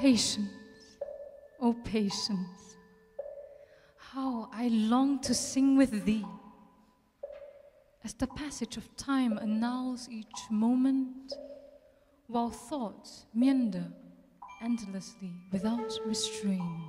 patience, oh patience, how I long to sing with thee, as the passage of time annuls each moment, while thoughts meander endlessly without restraint.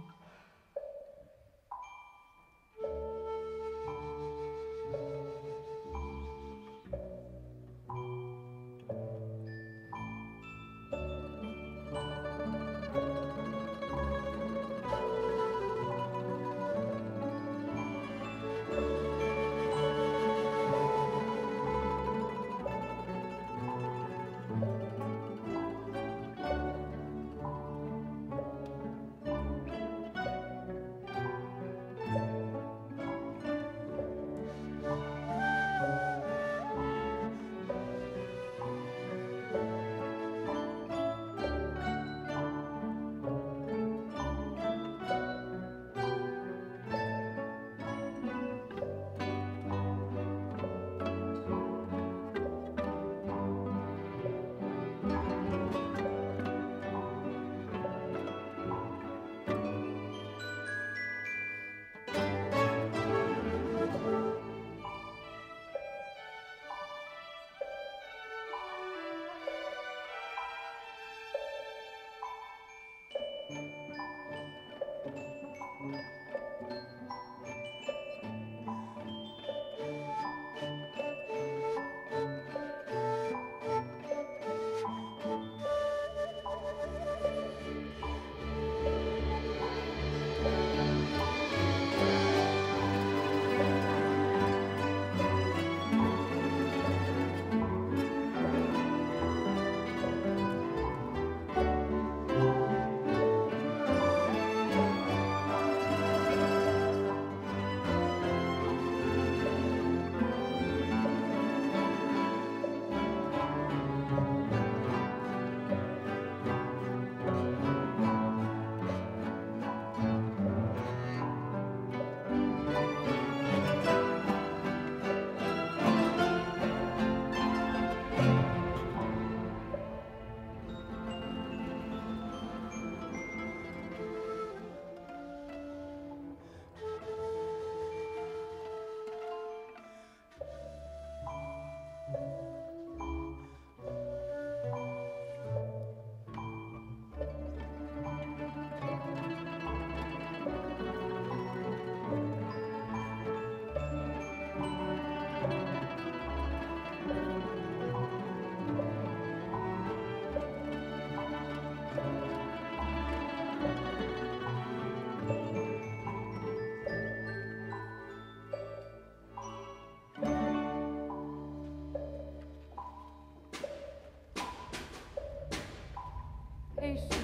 Patience,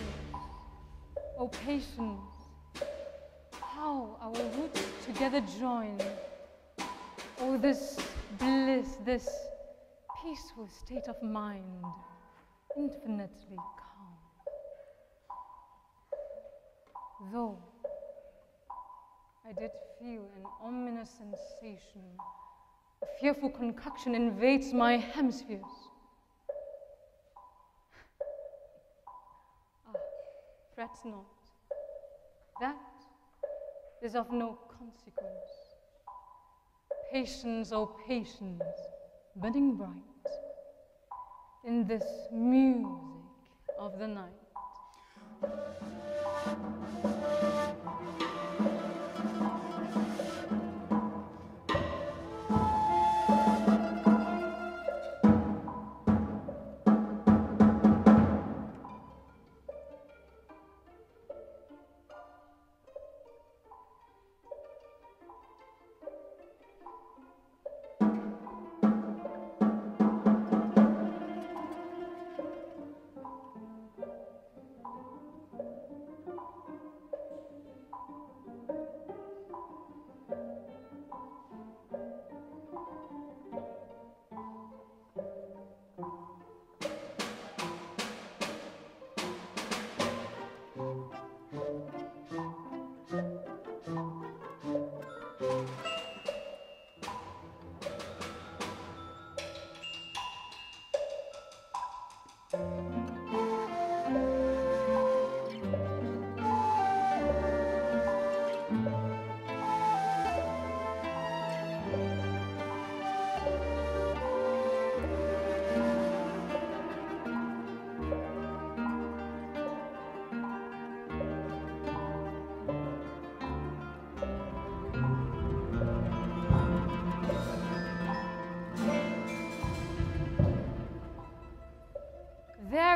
oh patience, how our roots together join. Oh, this bliss, this peaceful state of mind, infinitely calm. Though I did feel an ominous sensation, a fearful concoction invades my hemispheres. Fret not, that is of no consequence. Patience, oh patience, burning bright in this music of the night.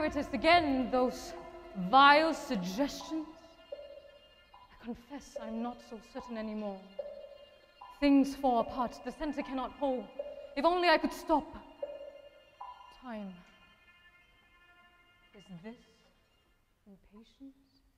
there it is again, those vile suggestions. I confess I'm not so certain anymore. Things fall apart, the center cannot hold. If only I could stop time. Is this impatience?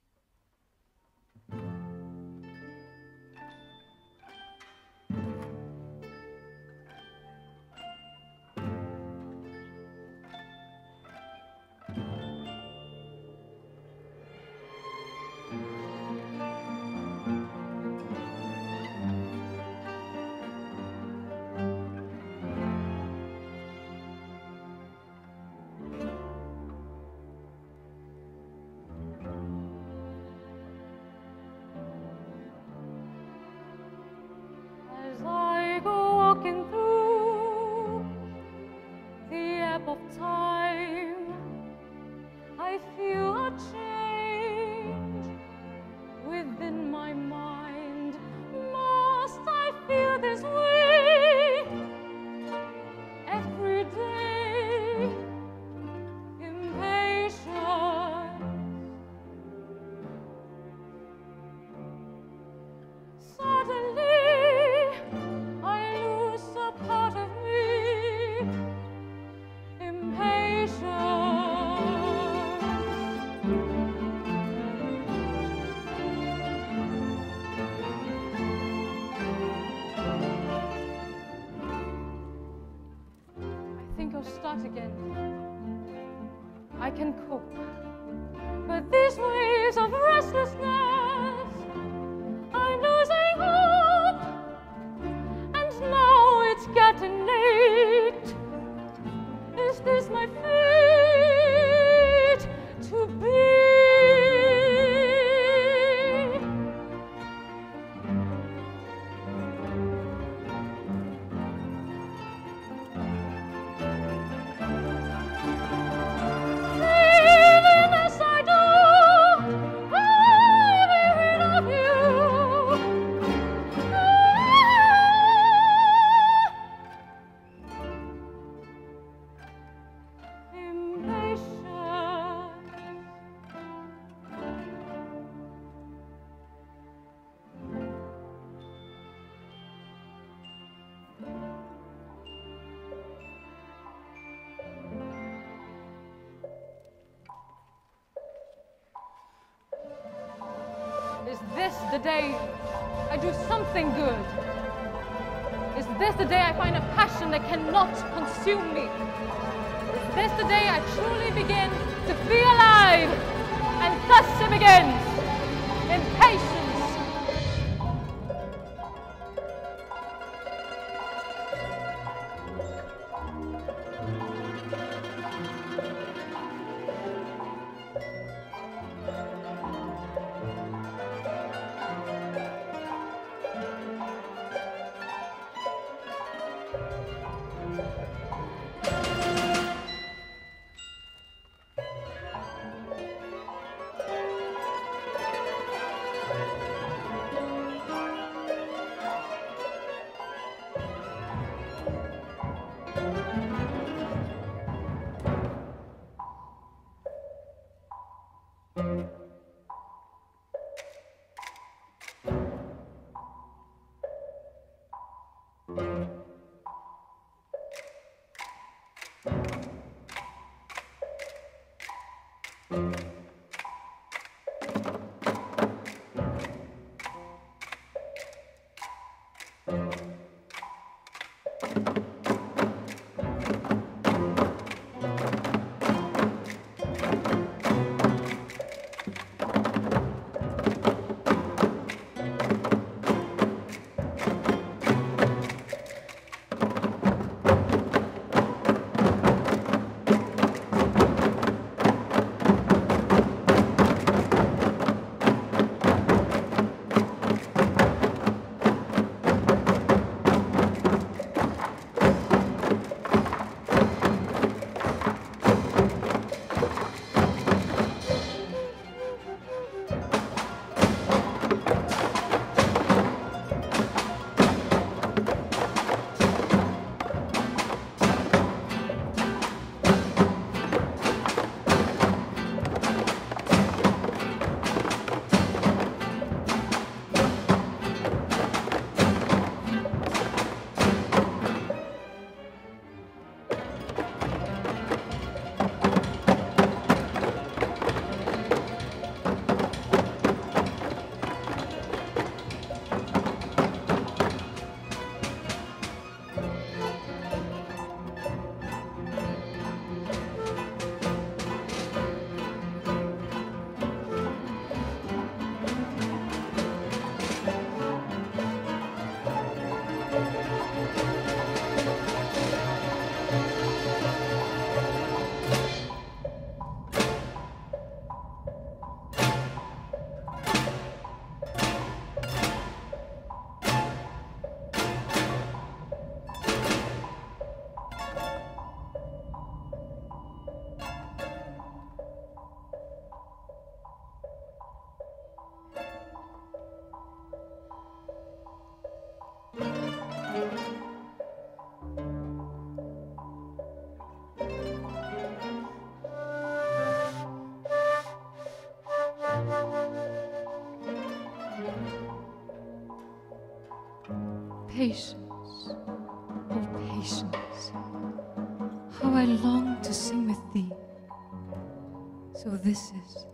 As I go walking through the ebb of time, I feel a change within my mind. Must I feel this way every day? Impatience. Suddenly, I lose a part of me. Impatience. I think I'll start again. I can cope. But these waves of restlessness, I'm losing hope. And now it's getting late. Is this my fate to be? Even as I do, I'm weary of you. Is this the day I do something good? Is this the day I find a passion that cannot consume me? Is this the day I truly begin to feel alive? And thus it begins. Impatience. Patience, oh patience, how I long to sing with thee. So this is